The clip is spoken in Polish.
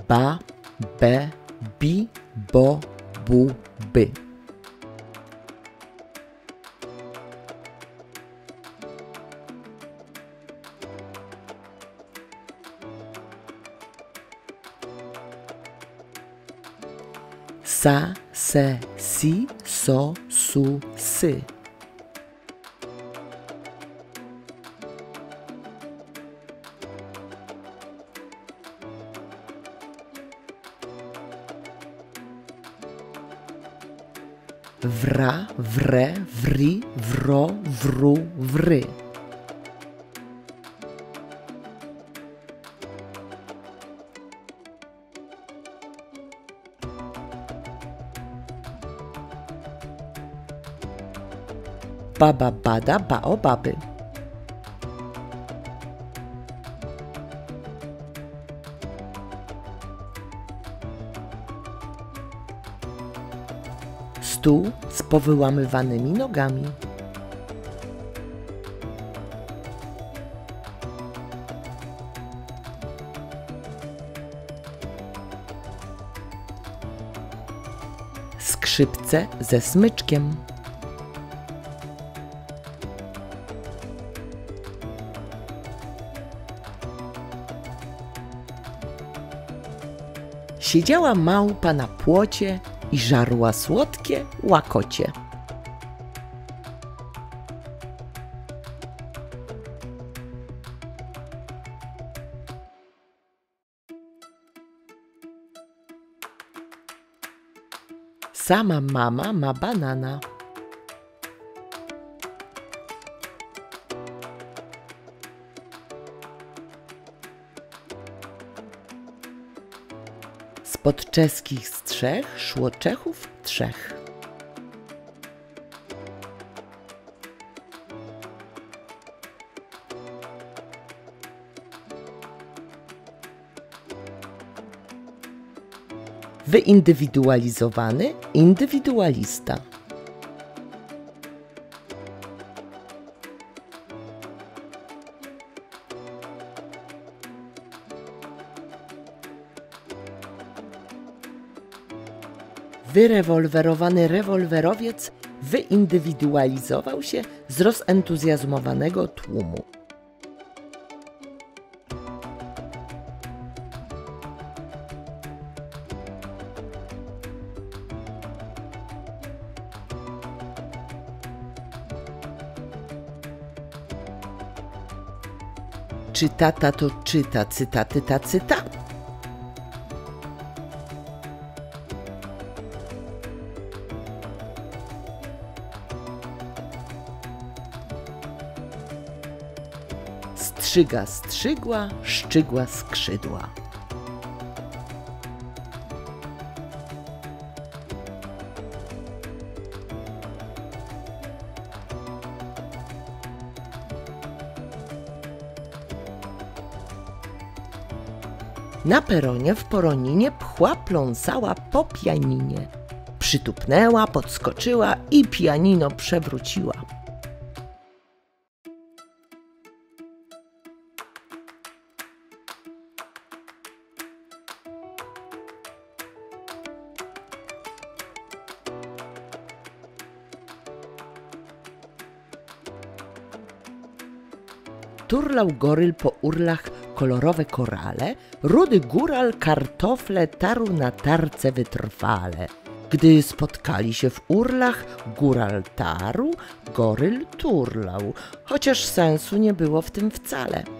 ba, be, bi, bo, bu, by. Sa, se, si, so, su, sy. Wra, wre, wri, wro, wru, wry. Baba, bada, baobaby. Stół z powyłamywanymi nogami. Skrzypce ze smyczkiem. Siedziała małpa na płocie i żarła słodkie łakocie. Sama mama ma banana. Spod czeskich strzech szło Czechów trzech. Wyindywidualizowany indywidualista. Wyrewolwerowany rewolwerowiec wyindywidualizował się z rozentuzjazmowanego tłumu. Czy tata to czyta cytaty tacyta? Strzyga strzygła, szczygła skrzydła. Na peronie w poroninie pchła pląsała po pianinie. Przytupnęła, podskoczyła i pianino przewróciła. Turlał goryl po urlach kolorowe korale, rudy góral kartofle tarł na tarce wytrwale. Gdy spotkali się w urlach, góral tarł, goryl turlał, chociaż sensu nie było w tym wcale.